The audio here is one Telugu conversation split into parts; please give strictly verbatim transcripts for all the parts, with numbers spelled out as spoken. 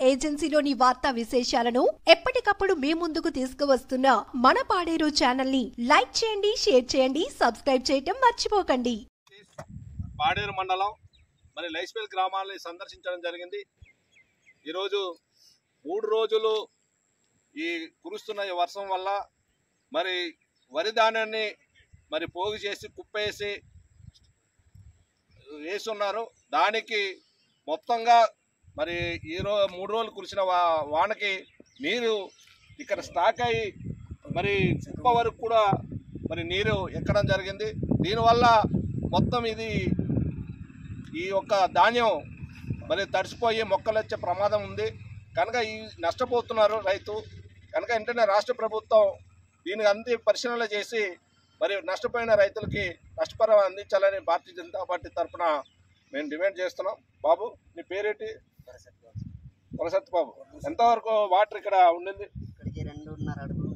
ఏజెన్సీలోని వార్తా విశేషాలను ఎప్పటికప్పుడు మీ ముందుకు తీసుకువస్తున్న మన పాడేరు ఛానల్ ని లైక్ చేయండి, షేర్ చేయండి, సబ్స్క్రైబ్ చేయటం మర్చిపోకండి. పాడేరు మండలం మరి లైస్పేల్ గ్రామాలని సందర్శించడం జరిగింది. ఈరోజు మూడు రోజులు ఈ కురుస్తున్న ఈ వర్షం వల్ల మరి వరి ధాన్యాన్ని మరి పోగు చేసి కుప్పేసి వేస్తున్నారు. దానికి మొత్తంగా మరి ఈ రో మూడు రోజులు కురిసిన వా వానకి నీరు ఇక్కడ స్టాక్ అయ్యి మరి కుప్ప వరకు కూడా మరి నీరు ఎక్కడం జరిగింది. దీనివల్ల మొత్తం ఇది ఈ యొక్క ధాన్యం మరి తడిసిపోయి మొక్కలు వచ్చే ప్రమాదం ఉంది కనుక ఈ నష్టపోతున్నారు రైతు. కనుక వెంటనే రాష్ట్ర ప్రభుత్వం దీనికి అంతే పరిశీలన చేసి మరి నష్టపోయిన రైతులకి నష్టపరిహారం అందించాలని భారతీయ జనతా పార్టీ తరఫున మేము డిమాండ్ చేస్తున్నాం. బాబు నీ పేరేంటి? వరసత్ బాబు. ఎంతవరకు వాటర్ ఇక్కడ ఉండింది? రెండున్నర అడుగులు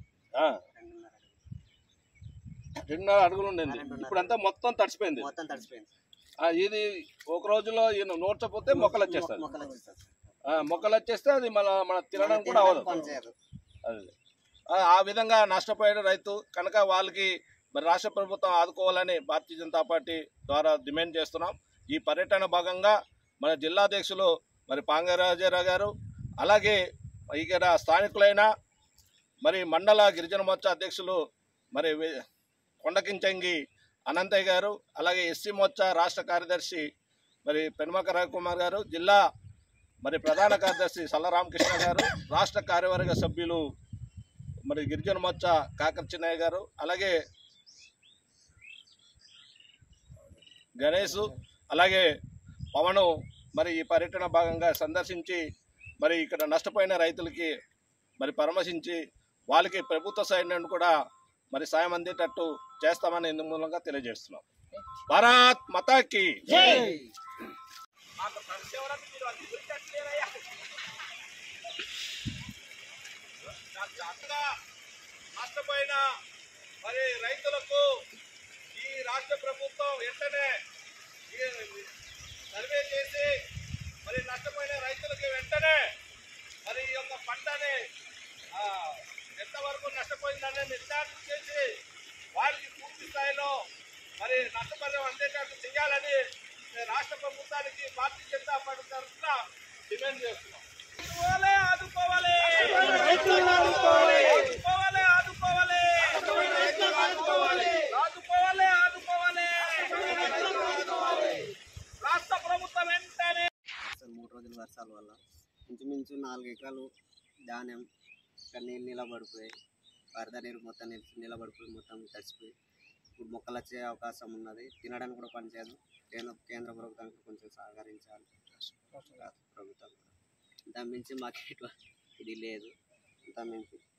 రెండున్నర అడుగులు ఉండింది. ఇప్పుడంతా మొత్తం తడిసిపోయింది. మొత్తం తడిసిపోయింది. ఇది ఒక రోజులో నోడ్చపోతే మొక్కలు వచ్చేస్తాయి. మొక్కలు వచ్చేస్తే అది మన మన తినడం కూడా అవ్వదు. అది ఆ విధంగా నష్టపోయాడు రైతు. కనుక వాళ్ళకి మరి రాష్ట్ర ప్రభుత్వం ఆదుకోవాలని భారతీయ జనతా పార్టీ ద్వారా డిమాండ్ చేస్తున్నాం. ఈ పర్యటన భాగంగా మన జిల్లా అధ్యక్షులు మరి పాంగరాజారావు గారు, అలాగే ఇక్కడ స్థానికులైన మరి మండల గిరిజన మోర్చా అధ్యక్షులు మరి కొండకించంగి అనంతయ్య గారు, అలాగే ఎస్సీ మోర్చా రాష్ట్ర కార్యదర్శి మరి పెనుమక రవికుమార్ గారు, జిల్లా మరి ప్రధాన కార్యదర్శి సల్లరామకృష్ణ గారు, రాష్ట్ర కార్యవర్గ సభ్యులు మరి గిరిజన మోర్చా కాకర చిన్నయ్య గారు, అలాగే గణేష్, అలాగే పవను మరి ఈ పర్యటన భాగంగా సందర్శించి మరి ఇక్కడ నష్టపోయిన రైతులకి మరి పరామర్శించి వాళ్ళకి ప్రభుత్వ సైడ్ నుండి కూడా మరి సాయం అందేటట్టు చేస్తామని ఇందు మూలంగా తెలియజేస్తున్నాం. భారత్ మాతాకి జై. నష్టపోయిన మరి రైతులకు ఈ రాష్ట్ర ప్రభుత్వం వెంటనే సర్వే చేసి మరి నష్టపోయిన రైతులకి వెంటనే మరి ఈ యొక్క పంటని ఎంతవరకు నష్టపోయిందని నిర్ధారణ చేసి వారికి పూర్తి స్థాయిలో మరి నష్టపరిహారం అందేటట్టు చేయాలని రాష్ట్ర ప్రభుత్వానికి భారతీయ జనతా పార్టీ తరఫున డిమాండ్ చేస్తున్నాం. ఆదుకోవాలి, ఆదుకోవాలి, ఆదుకోవాలి, ఆదుకోవాలి, ఆదుకోవాలి, ఆదుకోవాలి. రాష్ట్ర ప్రభుత్వం వెంటనే మూడు రోజుల వర్షాల వల్ల ఇంచుమించు నాలుగు ఎకరాలు ధాన్యం ఇక్కడ నీళ్ళు నిలబడిపోయి వరద నీరు మొత్తం నిలబడిపోయి మొత్తం తడిసిపోయి ఇప్పుడు మొక్కలు వచ్చే అవకాశం ఉన్నది. తినడానికి కూడా పనిచేయదు. కేంద్ర కేంద్ర ప్రభుత్వానికి కొంచెం సహకరించాలి ప్రభుత్వం. దాని మించి మాకు ఇది లేదు. దాని మించి